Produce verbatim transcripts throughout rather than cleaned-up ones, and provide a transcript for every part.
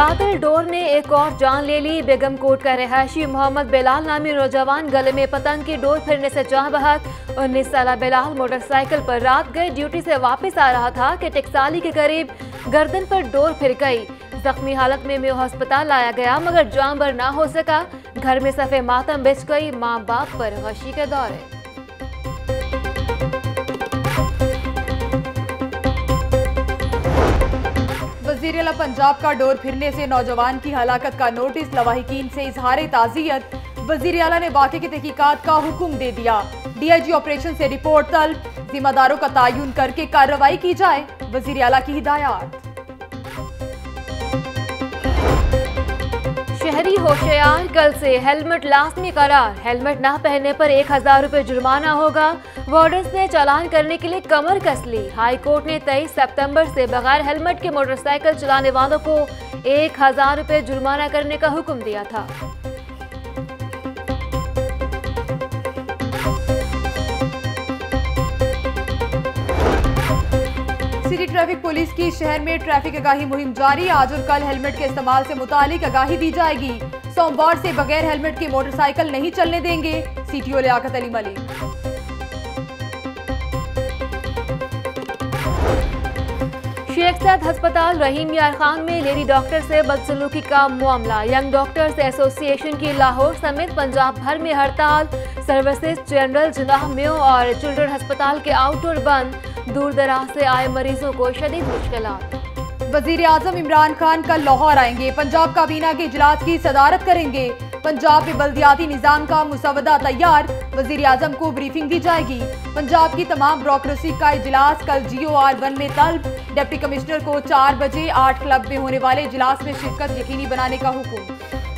कातिल डोर ने एक और जान ले ली। बेगम कोट का रिहायशी मोहम्मद बिलाल नामी नौजवान गले में पतंग की डोर फिरने से जान बहक। उन्नीस साल बिलाल मोटरसाइकिल पर रात गए ड्यूटी से वापस आ रहा था कि टेक्साली के करीब गर्दन पर डोर फिर गई। जख्मी हालत में मेयो अस्पताल लाया गया मगर जान बर ना हो सका। घर में सफ़े मातम बिछ गई। माँ बाप पर गशी के दौरे। वज़ीर आला पंजाब का डोर फिरने से नौजवान की हलाकत का नोटिस। लवाहिकीन से इजहार ताज़ियत। वज़ीर आला ने वाक़े की तहकीकात का हुक्म दे दिया। डी आई जी ऑपरेशन से रिपोर्ट तलब। जिम्मेदारों का तयन करके कार्रवाई की जाए। वज़ीर आला की हिदायत। शहरी होशियार, कल से हेलमेट लाजमी करार। हेलमेट ना पहनने पर एक हजार रुपये जुर्माना होगा। वार्डन्स ने चालान करने के लिए कमर कस ली। हाई कोर्ट ने तेईस सितंबर से बगैर हेलमेट के मोटरसाइकिल चलाने वालों को एक हजार रुपये जुर्माना करने का हुक्म दिया था। सिटी ट्रैफिक पुलिस की शहर में ट्रैफिक आगाही मुहिम जारी। आज और कल हेलमेट के इस्तेमाल से मुतालिक आगाही दी जाएगी। सोमवार से बगैर हेलमेट के मोटरसाइकिल नहीं चलने देंगे। सीटीओ लियाकत अली मलिक। शेख सैद अस्पताल रहीम यार खान में लेडी डॉक्टर से बदसलूकी का मामला। यंग डॉक्टर्स एसोसिएशन की लाहौर समेत पंजाब भर में हड़ताल। सर्विसेज जनरल जिनाह मेयो और चिल्ड्रन अस्पताल के आउटडोर बंद। दूर दराज से आए मरीजों को शदीद मुश्किलात। वजीर आजम इमरान खान कल लाहौर आएंगे। पंजाब काबीना के इजलास की सदारत करेंगे। पंजाब में बल्दियाती निजाम का मुसवदा तैयार। वजीर आजम को ब्रीफिंग दी जाएगी। पंजाब की तमाम ब्यूरोक्रेसी का इजलास कल जी ओ आर वन में तलब। डिप्टी कमिश्नर को चार बजे आठ क्लब में होने वाले इजलास में शिरकत यकीनी बनाने का हुक्म।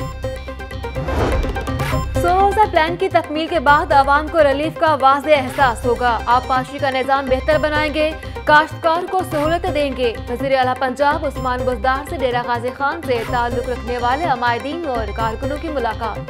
सौ रोज़ा प्लान की तकमील के बाद आवाम को रिलीफ का वाज़े एहसास होगा। आबपाशी का निज़ाम बेहतर बनाएंगे। काश्तकार को सहूलतें देंगे। वज़ीर आला पंजाब उस्मान बुज़दार से डेरा गाजी खान से ताल्लुक रखने वाले अमायदीन और कारकुनों की मुलाकात।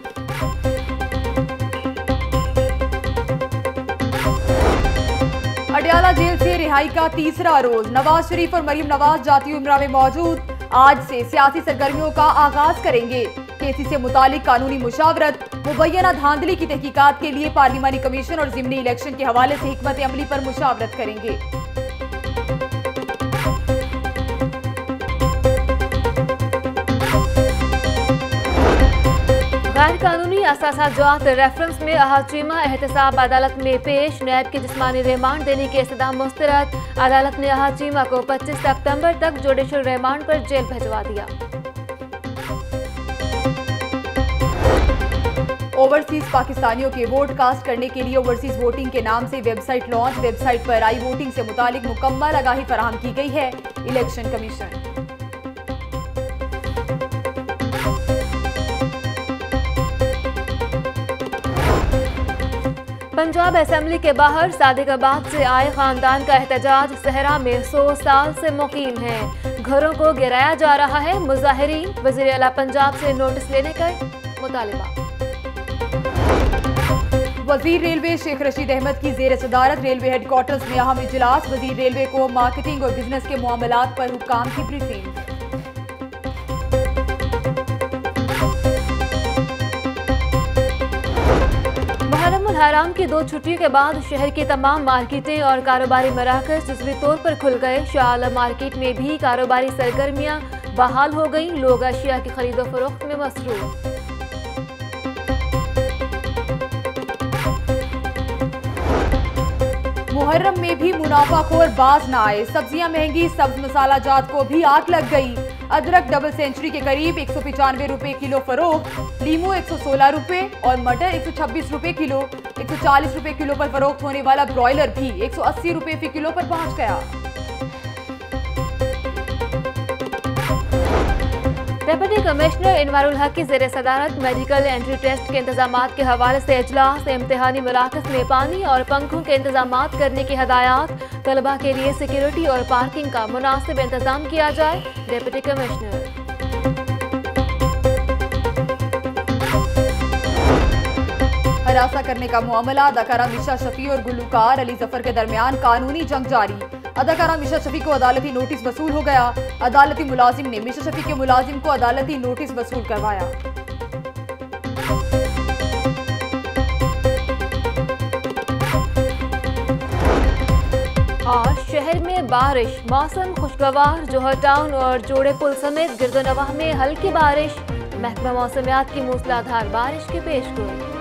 अडयाला जेल से रिहाई का तीसरा रोज। नवाज शरीफ और मरीम नवाज जाती उम्रा में मौजूद। आज से सियासी सरगर्मियों का आगाज करेंगे। केसी से मुतालिक कानूनी मुशावरत। मुबैना धांधली की तहकीकात के लिए पार्लिमानी कमीशन और ज़िमनी इलेक्शन के हवाले से हिकमत अमली पर मुशावरत करेंगे। गैर कानूनी असासाजात रेफरेंस में अहाचीमा एहतसाब अदालत में पेश। नैब के जिस्मानी रिमांड देने के इस्तदाम मुस्तरद। अदालत ने अहाचीमा को पच्चीस सितंबर तक जुडिशल रिमांड पर जेल भिजवा दिया। ओवरसीज पाकिस्तानियों के वोट कास्ट करने के लिए ओवरसीज वोटिंग के नाम से वेबसाइट लॉन्च। वेबसाइट पर आई वोटिंग से मुतालिक मुकम्मल आगाही फराहम की गई है। Election commission. पंजाब असेंबली के बाहर सादिकाबाद से आए खानदान का एहतजाज। सहरा में सौ साल से मुकीम है। घरों को गिराया जा रहा है। मुजाहिरीन वज़ीर आला पंजाब से नोटिस लेने का मुतालिबा। वजीर रेलवे शेख रशीद अहमद की जेर सदारत रेलवे हेडक्वार्टर्स में अहम इजलास। वजीर रेलवे को मार्केटिंग और बिजनेस के मामलात पर हुक्काम की ब्रीफिंग। मुहर्रम हराम की दो छुट्टियों के बाद शहर की तमाम मार्केटें और कारोबारी मराकज जज्वी तौर पर खुल गए। शाह मार्केट में भी कारोबारी सरगर्मियां बहाल हो गई। लोग अशिया की खरीदो फरोख्त में मसरूफ। मुहर्रम में भी मुनाफाखोर बाज न आए। सब्जियां महंगी। सब्ज मसाला जात को भी आग लग गई। अदरक डबल सेंचुरी के करीब एक सौ पचानवे रुपए किलो फरोख्त। लीमू एक सौ सोलह रुपए और मटर एक सौ छब्बीस रुपए किलो। एक सौ चालीस रुपए किलो पर फरोख्त होने वाला ब्रॉयलर भी एक सौ अस्सी रुपए फी किलो पर पहुंच गया। डिप्टी कमिश्नर इनवारुल हक की ज़ेर सदारत मेडिकल एंट्री टेस्ट के इंतजामात के हवाले से इजलास। इम्तिहानी मराकज़ में पानी और पंखों के इंतजामात करने की हदायत। तलबा के लिए सिक्योरिटी और पार्किंग का मुनासिब इंतजाम किया जाए। Deputy commissioner. हरासा करने का मामला। अदाकारा मिशा शफी और गुलूकार अली जफर के दरमियान कानूनी जंग जारी। अदाकारा मिशा शफी को अदालती नोटिस वसूल हो गया। अदालती मुलाजिम ने मिशा शफी के मुलाजिम को अदालती नोटिस वसूल करवाया। आज शहर में बारिश, मौसम खुशगवार। जौहर टाउन और जोड़े पुल समेत गिरदोनवाह में हल्की बारिश। महकमा मौसमियात की मूसलाधार बारिश की पेशगोई।